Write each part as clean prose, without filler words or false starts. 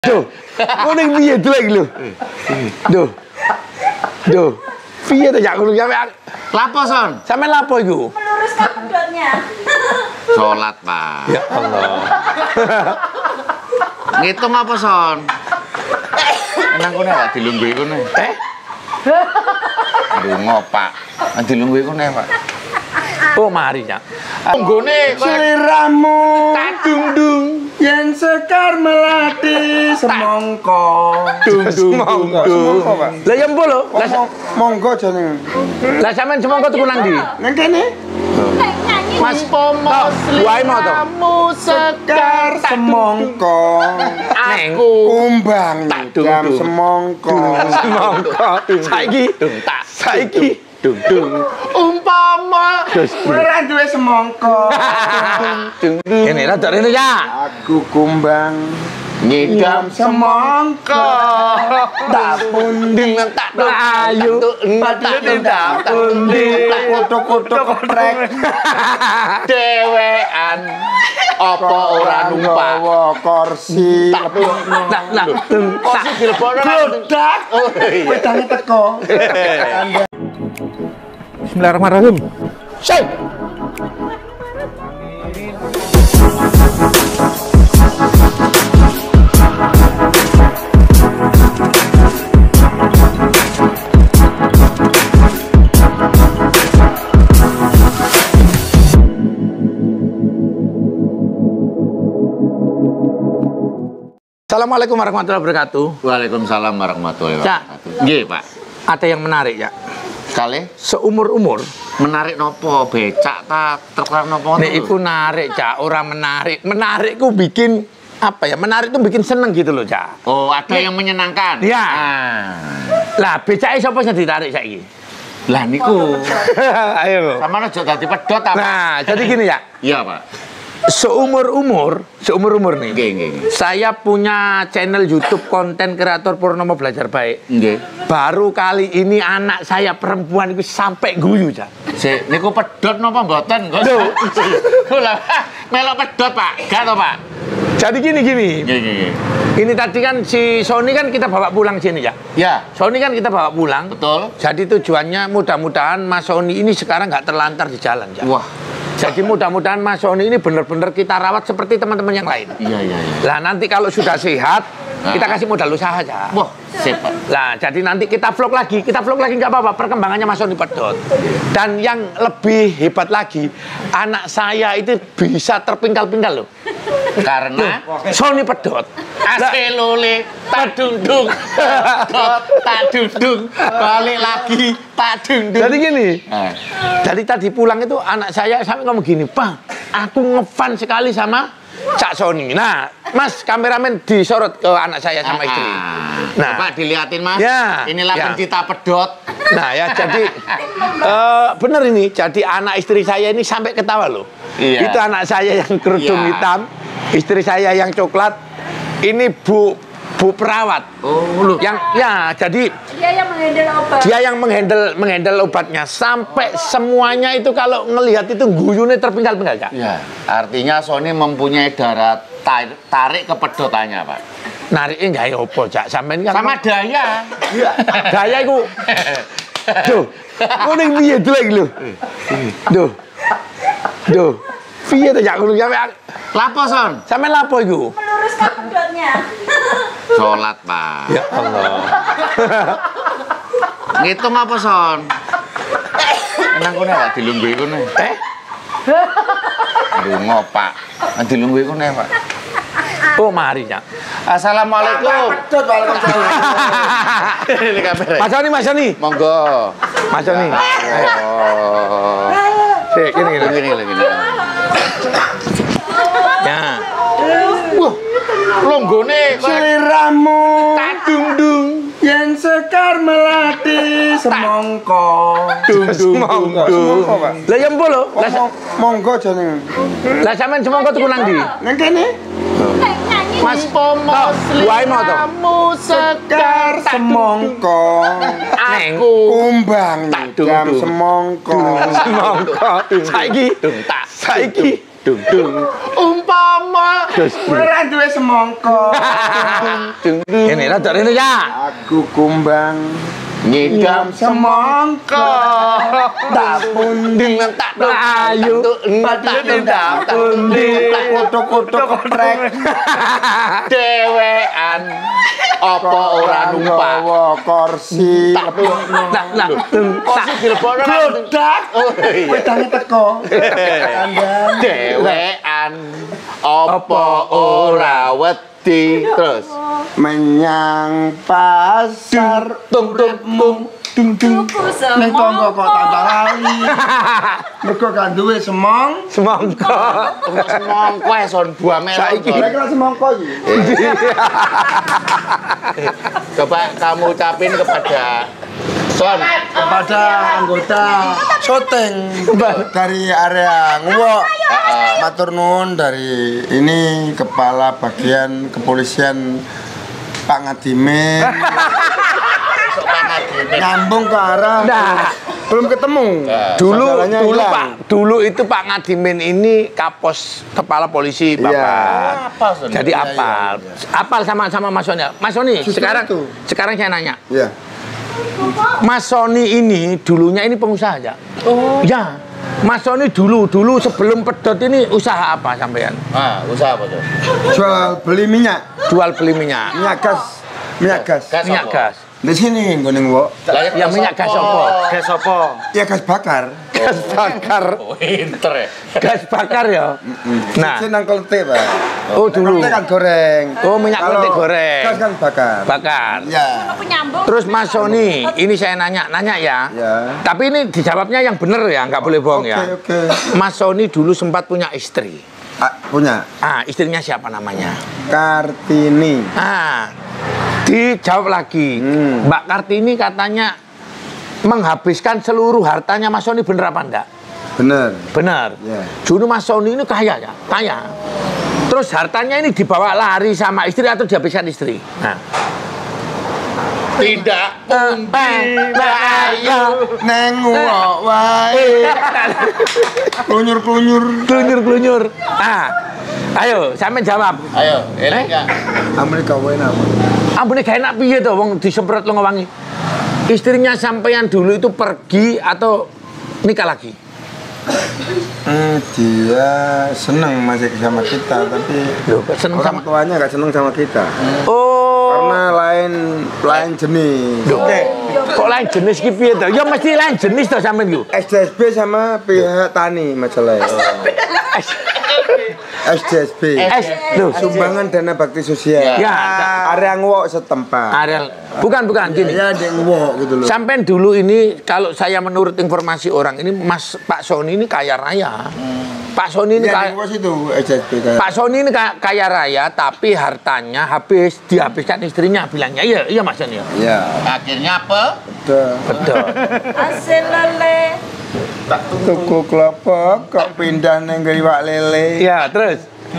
Duh, kuning piye deleng lho. Duh. Piye to jak kuning sampean? Lapo, Son? Sampean lapo iku? Meluruskan pendotnya. Sholat, Pak. Ya Allah. Ngitung apa, Son? Nang kene Pak dilungguhi kene. Ndonga, Pak. Dilungguhi kene, Pak. Oh, mari, Cak. Tunggone Seliramu tak dung-dung yen sekar melati semongko. dung. Lah ya mpo lho. Monggo jane. Lah sampean semongko tuku nang ndi? Nang kene. Mas Pomo, wae mau to. kamu sekar Semongko. Aku Kumbang Tak jam dung-dung. semongko. semongko. Saiki dung. umpama Ora duwe semongko. Ini rada rene ya. Aku kumbang ngidam semongko. Tak punding tak ayu. tak Kutuk-kutuk krek. dewean apa ora numpak Nggawa kursi. Nah, kok sih dilebokno Blodak. oh iya Wedange teko. Bismillahirrahmanirrahim. Syekh. Assalamualaikum warahmatullahi wabarakatuh. Waalaikumsalam warahmatullahi Cak. wabarakatuh. Nggih, Pak. Ada yang menarik ya. Kali Seumur-umur menarik nopo becak ta terkenal nopo nek iku narik, Cak, ora menarik. Menarik ku bikin apa ya? Menarik tuh bikin seneng gitu loh, Cak. Oh, ada yang menyenangkan. Iya. Ah. Lah, becake sapa sing ditarik saiki? Lah niku Ayo. sama aja dadi pedhot apa? Nah, jadi gini ya. Iya, Pak. Seumur-umur nih. Nggih. Saya punya channel YouTube konten kreator Purnomo Belajar Baik. Nggih. Baru kali ini anak saya perempuan itu sampai guyu, Cak. Sik, niku pedhot napa mboten, Gus? Loh. Lah, melok pedhot, Pak. Gak to, Pak? Jadi gini. Nggih. Ini tadi kan si Sony kan kita bawa pulang sini ya. Ya, Sony kan kita bawa pulang. betul. Jadi tujuannya mudah-mudahan Mas Sony ini sekarang nggak terlantar di jalan, Cak. Wah. Jadi mudah-mudahan Mas Sony ini benar-benar kita rawat seperti teman-teman yang lain. Iya. Lah nanti kalau sudah sehat, kita kasih modal usaha aja. Wah, sip, Pak. Lah jadi nanti kita vlog lagi nggak apa-apa, perkembangannya Mas Sony pedot. Dan yang lebih hebat lagi, anak saya itu bisa terpingkal-pingkal loh. Karena Sony pedot. aselole tak dundung. Tak dundung. Balik lagi tak dundung. Jadi gini, Eh, dari tadi pulang itu anak saya sampai ngomong gini, "Bang, aku ngefan sekali sama Cak Sony." Nah, Mas kameramen disorot ke anak saya sama istri. Nah, Pak dilihatin, Mas. Ya, Inilah ya. pencinta pedot. Nah ya jadi bener ini, jadi anak istri saya ini sampai ketawa loh. Iya. Itu anak saya yang kerudung Iya. hitam, istri saya yang coklat, ini bu perawat. Oh, loh. Yang ya jadi Dia yang menghandle obat. dia yang menghandle obatnya sampai semuanya itu kalau ngelihat itu guyune terpinggal-pinggal, Kak. Ya, artinya Sony mempunyai daya tarik ke pedotannya, Pak. Nariknya nggak ya opo, Cak. Sampean kan Sama daya. daya iku. Duh, kuning piye deleng lho. Duh. Piye to jak kuning sampean? Lapo, Son? Sampean lapo iku? Meluruskan pendotnya. Sholat, Pak. Ya Allah. Ngitung apa, Son? Nang kene Pak dilungguhi kene. Ndonga, Pak. Dilungguhi kene, Pak. Oh, mari, Cak. Assalamualaikum. Pedhot waalaikumsalam. Ini kamera. Mas Sony. Monggo. Mas Sony. Oh. Sik, gini. Gini. Ya. Wah, longgone Seliramu tak dung-dung. yen sekar melati semongko. Semongko, Pak. Lah ya mpo lho. Monggo jane. Lah sampean semongko tuku nang ndi? Nang kene. Mas Pomo wae mau to. kamu sekar Semongko. aku Kumbang Tak jam dung-dung. semongko. Semongko. Saiki dung dung. Umpama ora duwe semangka. Ini rada rene ya. Aku kumbang ngidam semangka. Tak punding Tak ayu. tak punding kutuk-kutuk kotrek. dewean apa ora numpak Nggawa kursi. Nah, kursi dilebono Glodak. Wedange teko. dewean apa ora wedi terus Menyang pasar tung tung tung Tuku ning tangga kok tambah semangka. lali. Mergo gak duwe semong. semangka. semangka son buah melon Saiki Son. kira semangka iki. Coba kamu ucapin kepada Son Kepada anggota syuting dari area Nguwok. Matur nuwun dari ini kepala bagian kepolisian Pak Ngadimin. Nyambung ke arah belum ketemu. Masalahnya hilang. Dulu itu Pak Ngadimin ini Kapos Kepala Polisi Bapak. apa Son? Jadi apal. Apal sama Mas Soni. Mas Soni, Justru sekarang itu. saya nanya. Ya. Mas Soni ini dulunya ini pengusaha aja. Oh. Ya. Mas Soni dulu sebelum pedot ini usaha apa sampean? Usaha apa tuh? Jual beli minyak, Jual beli minyak. minyak gas. Minyak gas. Di sini nggone Nguwok. Ya minyak gas apa? Gas apa? Ya gas bakar. Gas bakar. Pinter ya. Gas bakar ya. Nah, Sini nang kletik, Pak. oh dulu. Kletik kan goreng. Oh, minyak Kalau kletik goreng. Gas kan bakar. Bakar. Ya. Penyambung. Terus Mas Soni, ini saya nanya ya. Ya. Tapi ini dijawabnya yang bener ya, nggak boleh bohong ya. Oke. Mas Soni dulu sempat punya istri. Punya Istrinya siapa namanya? Kartini. Dijawab lagi. Mbak Kartini katanya menghabiskan seluruh hartanya Mas Soni, bener apa enggak? Bener. Bener. Ya. Dulu Mas Soni ini kaya ya, kaya. Terus hartanya ini dibawa lari sama istri atau dihabiskan istri? Nah. Tidak Ayo. Neng Nguwok wae. Klunyur-klunyur. Klunyur. Ayo, sampean jawab. Ayo, enak enggak? Amri gawe napa? Ampune gak enak piye to wong disemprot lo ngewangi. Istrinya sampean dulu itu pergi atau nikah lagi? Dia senang masih sama kita, tapi Loh, kok seneng orang sama- tuanya nggak senang sama kita. Oh. Karena lain jenis. Loh, kok lain jenis ki piye to? Ya mesti lain jenis to sampean ku. SDSB sama pihak tani masalahnya. SDSB. Loh, Sumbangan dana bakti sosial. ya, Area Nguwok setempat. Ariel. Bukan gini. Ya di Nguwok gitu loh. Sampean dulu ini kalau saya menurut informasi orang ini Pak Soni ini kaya raya. Pak Soni ini Ya di Nguwok situ SDSB kan. Pak Soni ini kaya raya tapi hartanya dihabiskan istrinya, bilangnya iya Mas Soni ya. Ya. Akhirnya apa? Betul. Hasil lele. Tuku kelapa kok pindah neng geriwak lele. Ya, terus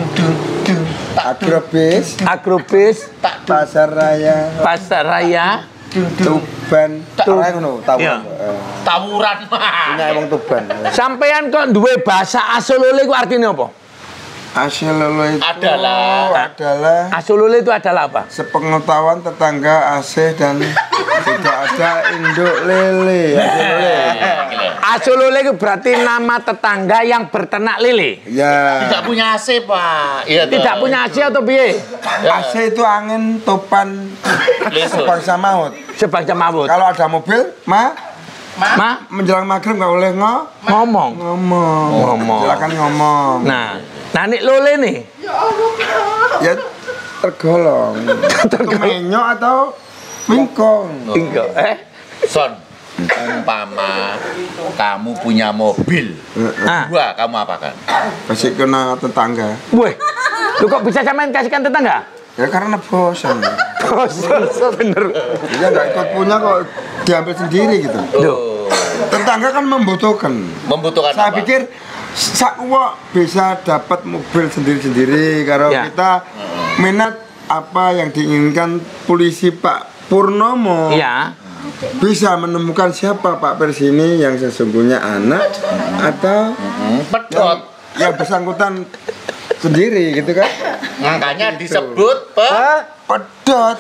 Agrobis, pasar raya, Pasar Raya. Tuban, ora ngono, tahu. Iya. Tawuran. Punya wong Tuban. Sampean kok duwe bahasa asolole ku artinya apa? Hasil lele itu Adalah Asolole itu adalah apa? sepengetahuan tetangga asih dan tidak ada induk lele. Asolole itu berarti nama tetangga yang berternak lele. Ya. tidak punya AC, Pak. Iya, Tidak punya AC atau piye? AC itu angin topan Lesus. sebangsa maut. Sebangsa mawut. Kalau ada mobil, Ma, menjelang maghrib nggak boleh ngomong. ngomong. Silakan ngomong. Nah nih lole nih. Ya tergolong. Menyok atau mingkong. Tinggal, Son, umpama kamu punya mobil, dua kamu apakan? Kasih kena tetangga. Weh, lu kok bisa sampean kasihkan tetangga? Ya karena bosan. Bener. Dia nggak ikut punya kok diambil sendiri gitu. Duh. Tetangga kan membutuhkan. Membutuhkan Saya apa? pikir sakwa bisa dapat mobil sendiri-sendiri kalau Ya. kita minat apa yang diinginkan polisi Pak Purnomo. Iya. Bisa menemukan siapa Pak Pers ini yang sesungguhnya anak atau Pedot. yang bersangkutan sendiri gitu kan. Makanya disebut Pedot.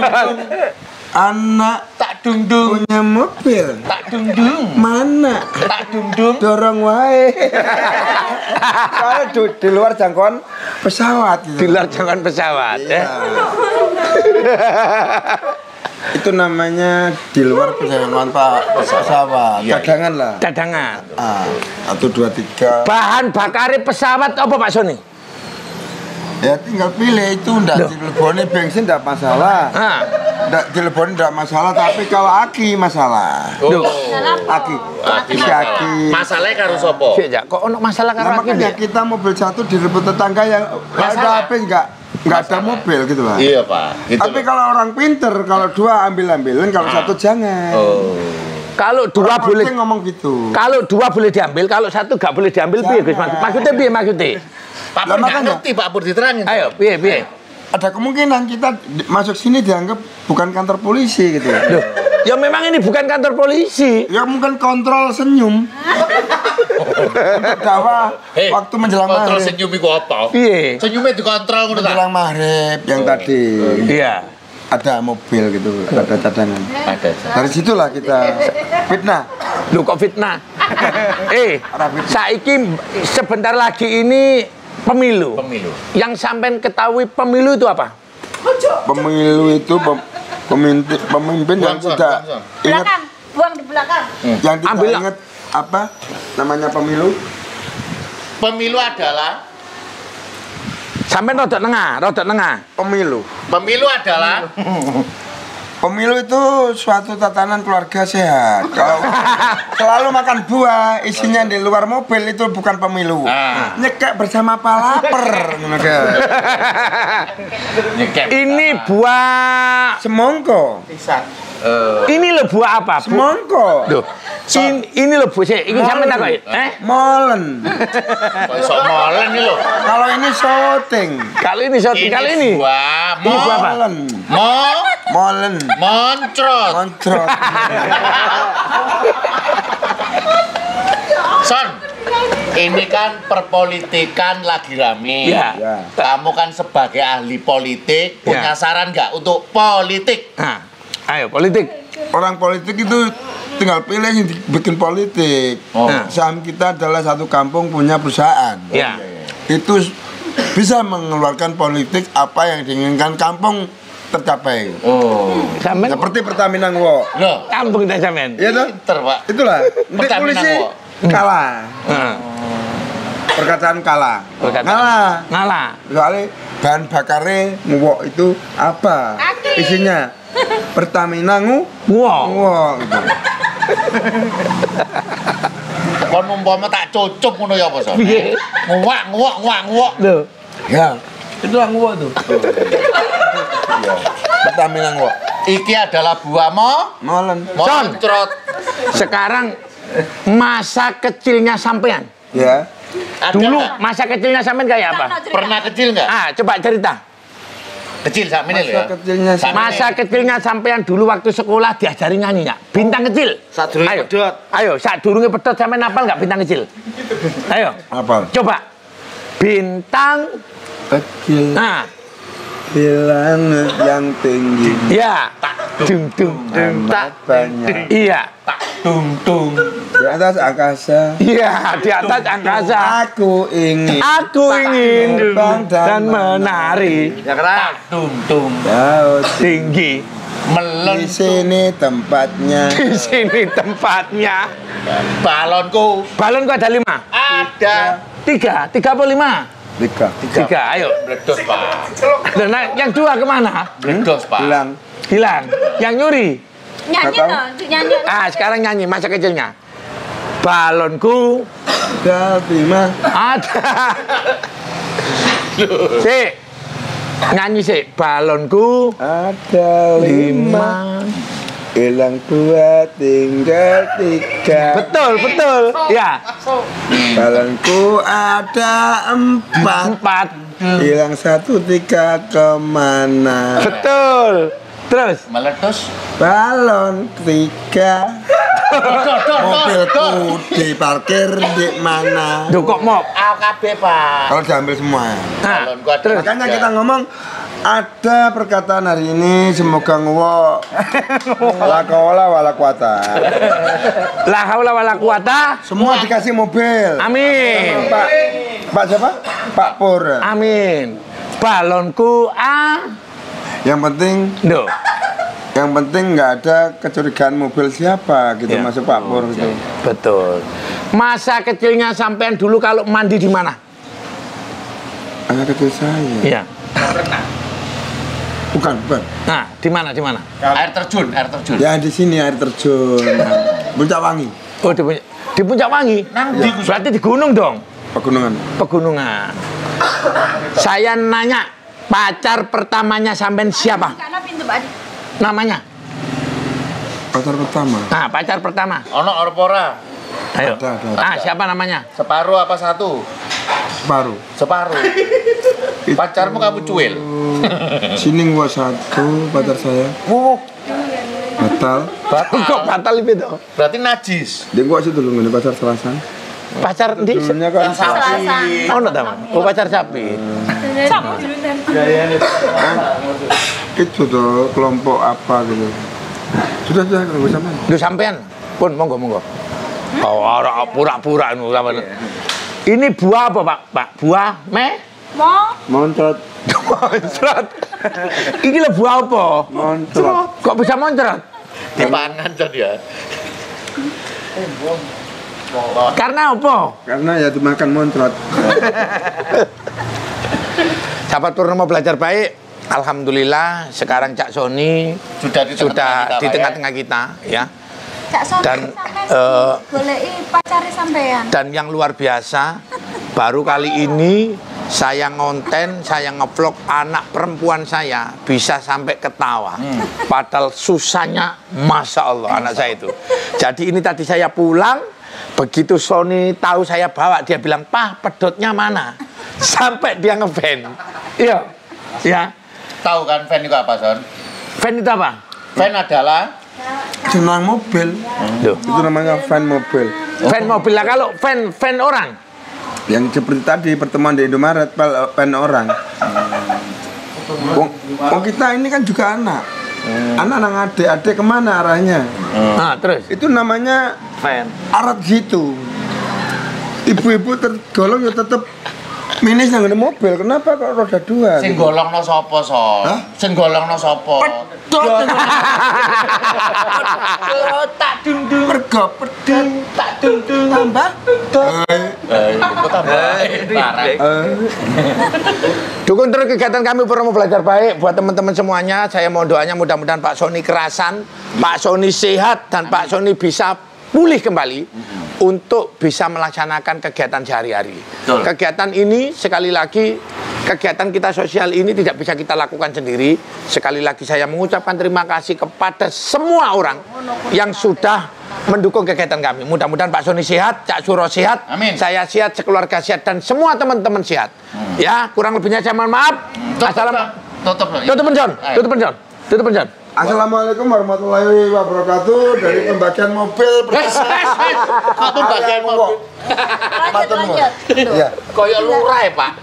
Anak tak dung-dung, punya mobil. tak dung-dung, Mana? tak dung-dung. Dorong wae. Soalnya di luar jangkauan pesawat gitu. Di luar jangkauan pesawat Iya. ya. Itu namanya di luar jangkauan pesawat. Iya, Cadangan lah. Cadangan. 1, 2, 3. Bahan bakar pesawat apa Pak Soni? Ya tinggal pilih itu ndak dileboni bensin ndak masalah. Ah. Ndak dileboni ndak masalah, tapi kalau aki masalah. Duh. Aki. Si aki. Masalahnya karo sopo? Sik, Jak, kok ono masalah Nah, karo makanya iki? kita mobil satu direbut tetangga yang nggak ada Masalah. HP nggak ada mobil gitu lah. Iya Pak. Gitu Tapi loh. kalau orang pinter, kalau dua ambil-ambilin, kalau satu jangan. Oh. Kalau dua Orang boleh kucing ngomong gitu. kalau dua boleh diambil, kalau satu gak boleh diambil piye Gus? Jangan. Maksudnya piye maksudnya? Pak Lah, Pur nggak makanya. ngerti Pak Pur diterangin. Ayo, piye piye? Ada kemungkinan kita masuk sini dianggap bukan kantor polisi gitu. Loh, ya memang ini bukan kantor polisi. Ya mungkin kontrol senyum. Untuk dakwah waktu menjelang kontrol maghrib. senyum iku apa? Piye? Senyumnya dikontrol ngono ta? Menjelang maghrib yang tadi Iya. ada mobil gitu, ada cadangan. Ada. Dari situlah kita fitnah. Lu kok fitnah? Rabbit. Saiki sebentar lagi ini pemilu. Pemilu. Yang sampean ketahui pemilu itu apa? Pemilu itu pemimpin yang Buang, Son, tidak buang, Son. ingat, Belakang, buang di belakang. yang tidak Ambil lah. ingat apa namanya pemilu. Pemilu adalah Sampean rodok tengah. Pemilu. pemilu adalah Pemilu itu suatu tatanan keluarga sehat. Kalau selalu makan buah, isinya di luar mobil itu bukan pemilu. Ah. Nyekek bersama palaper. nyekep. Ini buah Semongko. ini loh buah apa? Semongko. Duh. Ini loh buah sih. Ini sampean takoki. Molen. Kok iso molen iki lho. Kalau ini shooting. Kalau ini shooting, kalau ini. buah Ini buah apa? Molen. Molen. Moncrot. Moncrot. Son, ini kan perpolitikan lagi rame. Iya. Ya. Kamu kan sebagai ahli politik punya Ya. saran nggak untuk politik? Nah, ayo politik. Orang politik itu tinggal pilih yang bikin politik. Oh. Nah. Saham kita adalah satu kampung punya perusahaan. Ya. Itu bisa mengeluarkan politik apa yang diinginkan kampung tercapai. Oh. Sampean Seperti Pertamina Ngwo. Loh, kampung kita sampean. Iya toh? pinter, Pak. Itulah. Nanti Pertamina polisi Ngwo. kalah. Nah, Perkataan kalah. Perkataan. Ngalah. ngalah. Soalnya bahan bakarnya Ngwo itu apa? Kaki. Isinya Pertamina Wow. Ngwo gitu. Kon umpama tak cucup ngono ya apa, Son? Piye? Nguak. Loh. Ya. Itulah Ngwo tuh. Iya. Pertamina Ngwo. Iki adalah buah Molen. moncrot. Sekarang masa kecilnya sampean. Ya. Ada Dulu nggak? masa kecilnya sampean kayak apa? Pernah kecil nggak? Ah, coba cerita. Kecil sak menit Masa ya. kecilnya Sak Masa menit. kecilnya sampean dulu waktu sekolah diajari nyanyi nggak? Bintang kecil. Sadurunge Ayo. pedot. Ayo, saat durunge pedot sampean hafal nggak bintang kecil? Ayo. apa? Coba. Bintang. Kecil. Nah, Langit yang tinggi. ya. Dung dung dung tak. Banyak. Iya. Tak tung. Di atas angkasa. Iya, di atas angkasa. Aku ingin Aku ingin terbang dan menari. Ya keras. Tung. laut. Tinggi. Melen Di sini tempatnya. Di sini tempatnya. balonku. Balonku ada 5. Ada 3 apa 5? Tiga. 3, ayo. bledos, Pak. Dan yang 2 kemana? Bledos, Pak. Bilang. Hilang. Yang nyuri. Nyanyi Nggak tahu. no, nyanyi. Ah, sekarang nyanyi masa kecilnya. Balonku Tapi mah ada. Si. Nyanyi sih. Balonku ada 5. Hilang 2, tinggal 3. Betul. Ya. Balonku ada 4. 4. Hilang 1, 3 kemana? Betul. Terus. Meledos. Balon 3 Mobilku diparkir di mana? Duh kok mop? AKB, Pak. Kalau diambil semua. Nah, Calonku ada terus Makanya tiga. kita ngomong ada perkataan hari ini semoga nguwo la kawala wala kuwata. la haula wala quwata. Semua dikasih mobil. Amin. Pak siapa? Pak Pur. Amin. Balonku Yang penting Duh. Yang penting nggak ada kecurigaan mobil siapa gitu Ya. masuk Pak Pur gitu. Betul. Masa kecilnya sampean dulu kalau mandi di mana? Anak kecil saya. Iya. Bukan. Nah, di mana? Di mana? Air terjun. Ya di sini air terjun. Puncak Wangi, Oh, di Puncak Wangi. Nanti Berarti di gunung dong. pegunungan. Pegunungan. Saya nanya, pacar pertamanya sampean siapa? Karena pintu Pak. Namanya? Pacar pertama. Nah, pacar pertama. ono orpora. Ayo. Ada. Ah, siapa namanya? Separuh apa satu? Baru. Separuh. Pacarmu kamu cuil. Sini gua satu pacar saya. Batal. Kok batal itu? Berarti najis. Dia gua situ dulu nih pacar Selasa. Pacar di Dulunya kan Sapi. Oh, tahu. Oh, pacar sapi. itu tuh kelompok apa gitu. Sudah kalau gue sama. Lu sampean pun monggo. Oh, ora pura-pura nu sampean. Ini buah apa, Pak? Pak, buah Mau Moncrot. moncrot. Iki lho buah apa? Moncrot. Kok bisa moncrot? Dipangan kan ya. Karena apa? Karena ya dimakan moncrot. Sahabat Purnomo belajar baik. Alhamdulillah sekarang Cak Sony Sudah di tengah-tengah kita, di Pak, tengah-tengah kita ya. Cak Sony Dan, goleki pacare sampean. Dan yang luar biasa baru kali ini saya ngonten, saya ngevlog anak perempuan saya bisa sampai ketawa. Padahal susahnya Masya Allah anak saya itu. Jadi ini tadi saya pulang, begitu Sony tahu saya bawa, dia bilang, "Pah, pedotnya mana?" Sampai dia nge-fan. Iya. Ya. Tahu kan fan itu apa, Son? Fan itu apa? Fan adalah Senang mobil. Duh. Itu namanya fan mobil. Fan mobil lah, kalau fan orang. Yang seperti tadi pertemuan di Indomaret fan orang. Wong kita ini kan juga anak. Anak adik-adik kemana arahnya? Nah, terus Itu namanya fan. arat gitu. Ibu-ibu tergolong ya tetap minus nang ngene mobil. Kenapa kok roda dua? sing gitu? golongno sapa, Son? Hah? Sing golongno sapa? Tak dung-dung. Mergo pedang Tak dung-dung. tambah. Itu tambah. Parah. Dukung terus kegiatan kami Purnomo Belajar Baik. Buat teman-teman semuanya, saya mohon doanya mudah-mudahan Pak Sony kerasan, Pak Sony sehat, dan Pak Sony bisa pulih kembali untuk bisa melaksanakan kegiatan sehari-hari. Betul. Kegiatan ini sekali lagi, kegiatan kita sosial ini tidak bisa kita lakukan sendiri. Sekali lagi saya mengucapkan terima kasih kepada semua orang yang sudah mendukung kegiatan kami. Mudah-mudahan Pak Sony sehat, Cak Suro sehat, Amin. saya sehat, sekeluarga sehat, dan semua teman-teman sehat. Ya, kurang lebihnya saya mohon maaf. Tutup loh. Tutup penjon, tutup penjon, tutup penjon. Assalamualaikum warahmatullahi wabarakatuh. Dari pembagian mobil. Kok pembagian mobil? Lanjut. Ya. Koyok lurah ya, Pak.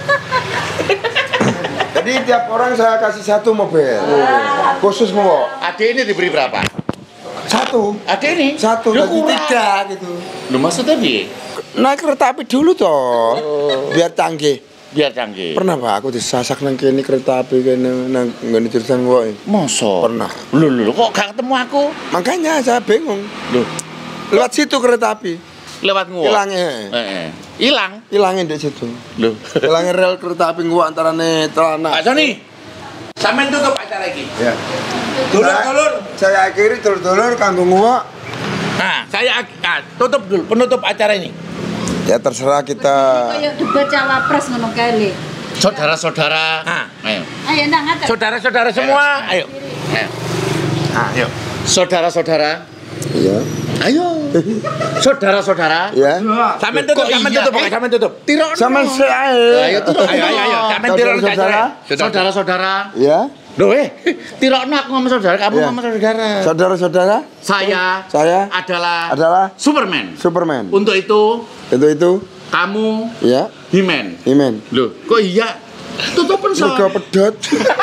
Jadi tiap orang saya kasih satu mobil. Khusus mau. Adik ini diberi berapa? Satu. Adik ini? Satu Lu jadi kurang. tiga gitu. Lu maksudnya piye? Naik kereta api dulu toh. Biar canggih. Biar canggih. Pernah Pak aku disasak nang kene kereta api kene nang ngene jurusan wae. Masa? Pernah. Lu kok gak ketemu aku? Makanya saya bingung. Loh, Lewat situ kereta api. lewat nguwak. Hilangnya. Hilang. Hilangin di situ. Loh. Hilangin rel kereta api nguwak antarane celana. Pak Sony. Sampeyan tutup acara iki. Ya. Dulur. Saya akhiri dulur-dulur kanggo nguwak. Nah, saya tutup dulu, penutup acara ini. Ya terserah kita. Kayak debat cawapres ngono kae le. Saudara-saudara. Ah. Ayo. Ayo nang ngaten. Saudara-saudara semua, ayo. Ayo. Ayo. Saudara-saudara. Iya. Ayo. Saudara-saudara. Ya. Sampeyan tutup, Kok sampeyan iya, tutup, eh? pokoknya sampeyan tutup. Sama saya. Ayo tutup. Ayo. Sampeyan tirol Saudara-saudara. acara. Saudara-saudara. Ya. Loh tirokno aku ngomong saudara, kamu Iya. ngomong saudara. Saudara-saudara, Saya adalah Superman. Superman. Untuk itu Itu kamu ya, He-Man. Imen. Loh, kok iya? Tutup Lega pensor. pedot.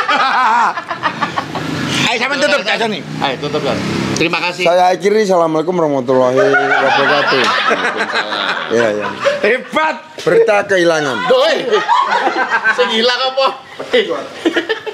Ayo sampean tutup Cak Joni. Ayo tutup kan. Terima kasih. Saya akhiri, assalamualaikum warahmatullahi wabarakatuh. Ya, ya. Hebat. Berita kehilangan. Doy. Sing hilang apa?